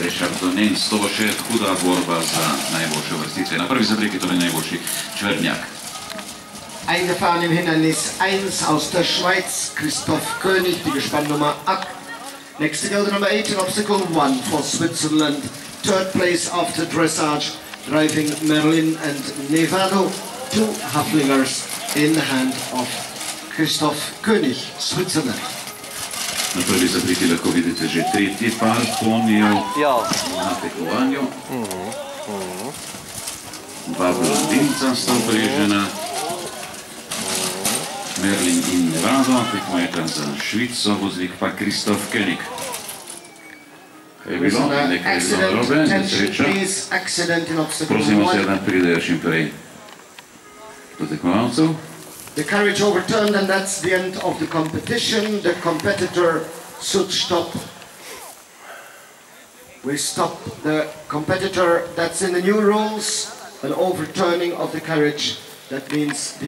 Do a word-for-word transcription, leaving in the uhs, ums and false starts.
Prešak do Nemc, to bo še huda borba za najboljše vrstice. Na prvi zadrek je torej najboljši Čvrdnjak. Eingefahren im Hindernis eins aus der Schweiz, Christof König, die Gespannnummer acht. Next to go to number eight in obstacle one for Switzerland. Third place after dressage, driving Merlin and Nevado, two halflingers in the hand of Christof König, Switzerland. Na prvi zadreki lahko vidite že tretji par ponijev na tekmovanju. Dva blondinca sta vprežena, Merlin in Nevado, tekmujeta za Švico, voznik pa Christof König. Kaj je bilo? Nekaj je bilo narobe, nesreča. Prosimo se, da pridejo čim prej do tekmovalcev. The carriage overturned and that's the end of the competition. The competitor should stop. We stop the competitor. That's in the new rules. An overturning of the carriage. That means